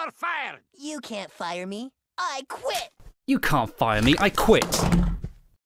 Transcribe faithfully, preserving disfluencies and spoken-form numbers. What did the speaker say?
You're fired! You can't fire me. I quit! You can't fire me, I quit!